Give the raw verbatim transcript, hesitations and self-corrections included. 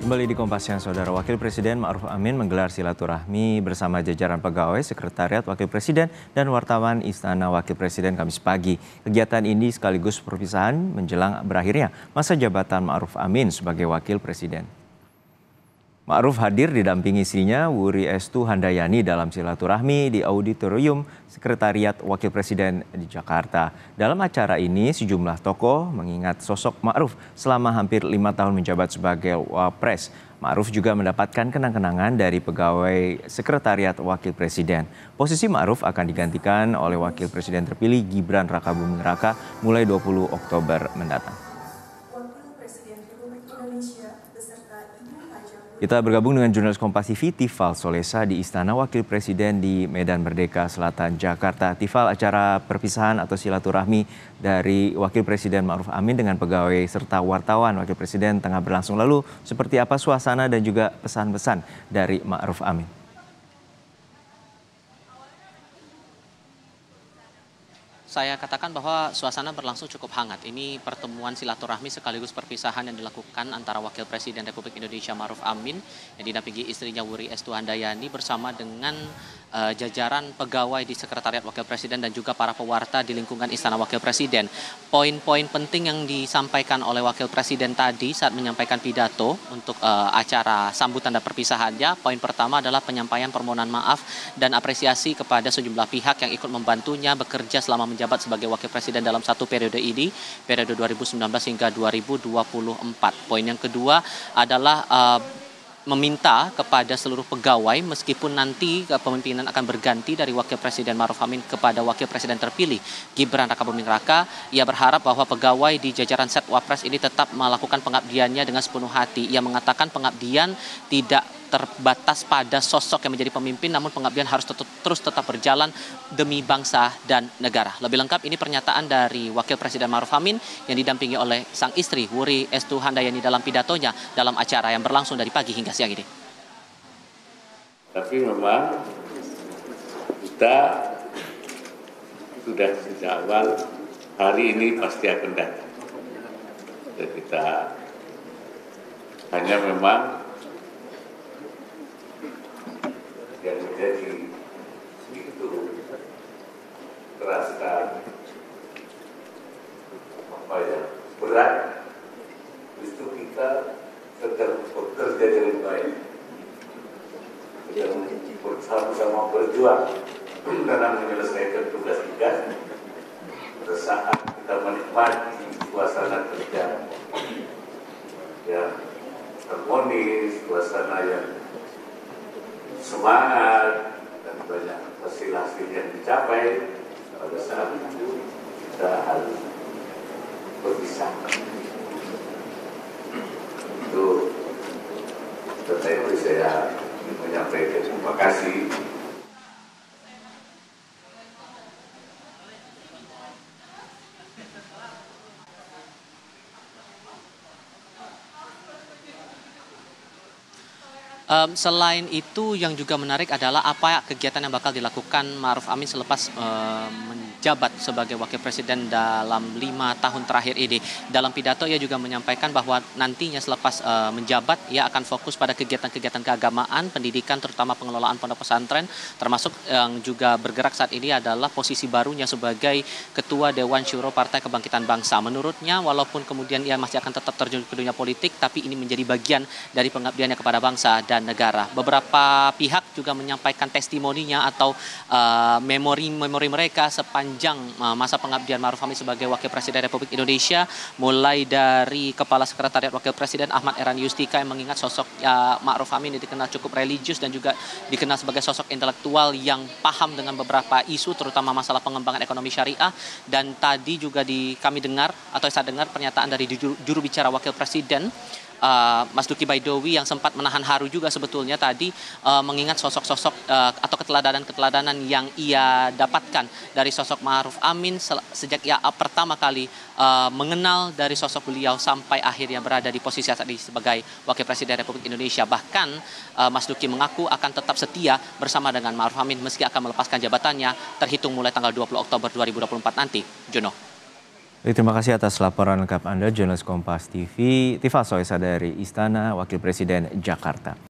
Kembali di Kompas Siang, Saudara. Wakil Presiden Ma'ruf Amin menggelar silaturahmi bersama jajaran pegawai, sekretariat Wakil Presiden, dan wartawan Istana Wakil Presiden Kamis pagi. Kegiatan ini sekaligus perpisahan menjelang berakhirnya masa jabatan Ma'ruf Amin sebagai Wakil Presiden. Ma'ruf hadir didampingi istrinya Wuri Estu Handayani dalam silaturahmi di Auditorium Sekretariat Wakil Presiden di Jakarta. Dalam acara ini, sejumlah tokoh mengingat sosok Ma'ruf selama hampir lima tahun menjabat sebagai Wapres. Ma'ruf juga mendapatkan kenang-kenangan dari pegawai Sekretariat Wakil Presiden. Posisi Ma'ruf akan digantikan oleh Wakil Presiden terpilih Gibran Rakabuming Raka mulai dua puluh Oktober mendatang. Kita bergabung dengan jurnalis Kompas T V Tifal Solesa di Istana Wakil Presiden di Medan Merdeka Selatan, Jakarta. Tifal, acara perpisahan atau silaturahmi dari Wakil Presiden Ma'ruf Amin dengan pegawai serta wartawan Wakil Presiden tengah berlangsung. Lalu seperti apa suasana dan juga pesan-pesan dari Ma'ruf Amin? Saya katakan bahwa suasana berlangsung cukup hangat. Ini pertemuan silaturahmi sekaligus perpisahan yang dilakukan antara Wakil Presiden Republik Indonesia Ma'ruf Amin yang didampingi istrinya Wuri Estu Handayani bersama dengan uh, jajaran pegawai di Sekretariat Wakil Presiden dan juga para pewarta di lingkungan Istana Wakil Presiden. Poin-poin penting yang disampaikan oleh Wakil Presiden tadi saat menyampaikan pidato untuk uh, acara sambutan dan perpisahannya, poin pertama adalah penyampaian permohonan maaf dan apresiasi kepada sejumlah pihak yang ikut membantunya bekerja selama menjabat menjabat sebagai Wakil Presiden dalam satu periode ini, periode dua ribu sembilan belas hingga dua ribu dua puluh empat. Poin yang kedua adalah uh, meminta kepada seluruh pegawai meskipun nanti kepemimpinan akan berganti dari Wakil Presiden Ma'ruf Amin kepada Wakil Presiden terpilih Gibran Rakabuming Raka, ia berharap bahwa pegawai di jajaran Set Wapres ini tetap melakukan pengabdiannya dengan sepenuh hati. Ia mengatakan pengabdian tidak terbatas pada sosok yang menjadi pemimpin, namun pengabdian harus tetap, terus tetap berjalan demi bangsa dan negara. Lebih lengkap ini pernyataan dari Wakil Presiden Ma'ruf Amin yang didampingi oleh sang istri Wuri Estu Handayani dalam pidatonya dalam acara yang berlangsung dari pagi hingga siang ini. Tapi memang kita sudah sejak awal hari ini pasti akan datang. Dan kita hanya memang yang menjadi itu terasa apa ya berat, itu kita sedang bekerja dengan baik, yang bersama-sama berjuang dalam menyelesaikan tugas-tugas. Pada saat kita menikmati suasana kerja yang harmonis, suasana yang semangat dan banyak hasil-hasil yang dicapai, pada saat itu kita harus berpisah. Itu karena itu saya menyampaikan terima kasih. Um, selain itu yang juga menarik adalah apa kegiatan yang bakal dilakukan Ma'ruf Amin selepas um, menjabat sebagai Wakil Presiden dalam lima tahun terakhir ini. Dalam pidato ia juga menyampaikan bahwa nantinya selepas uh, menjabat ia akan fokus pada kegiatan-kegiatan keagamaan, pendidikan, terutama pengelolaan pondok pesantren, termasuk yang juga bergerak saat ini adalah posisi barunya sebagai Ketua Dewan Syuro Partai Kebangkitan Bangsa. Menurutnya walaupun kemudian ia masih akan tetap terjun ke dunia politik, tapi ini menjadi bagian dari pengabdiannya kepada bangsa dan negara. Beberapa pihak juga menyampaikan testimoninya atau uh, memori-memori mereka sepanjang uh, masa pengabdian Ma'ruf Amin sebagai Wakil Presiden Republik Indonesia, mulai dari Kepala Sekretariat Wakil Presiden Ahmad Eran Yustika yang mengingat sosok uh, Ma'ruf Amin dikenal cukup religius dan juga dikenal sebagai sosok intelektual yang paham dengan beberapa isu terutama masalah pengembangan ekonomi syariah. Dan tadi juga di kami dengar atau saya dengar pernyataan dari juru, juru bicara Wakil Presiden Uh, Mas Duki Baidowi yang sempat menahan haru juga sebetulnya tadi uh, mengingat sosok-sosok uh, atau keteladanan-keteladanan yang ia dapatkan dari sosok Ma'ruf Amin sejak ia pertama kali uh, mengenal dari sosok beliau sampai akhirnya berada di posisi saat ini sebagai Wakil Presiden Republik Indonesia. Bahkan uh, Mas Duki mengaku akan tetap setia bersama dengan Ma'ruf Amin meski akan melepaskan jabatannya terhitung mulai tanggal dua puluh Oktober dua ribu dua puluh empat nanti. Jono. Terima kasih atas laporan lengkap Anda, jurnalis Kompas T V, Tifa Soesa dari Istana Wakil Presiden Jakarta.